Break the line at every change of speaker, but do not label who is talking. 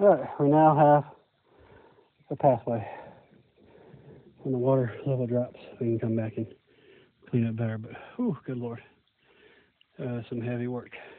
Alright, we now have a pathway. When the water level drops, we can come back and clean up better. But, whew, good Lord. Some heavy work.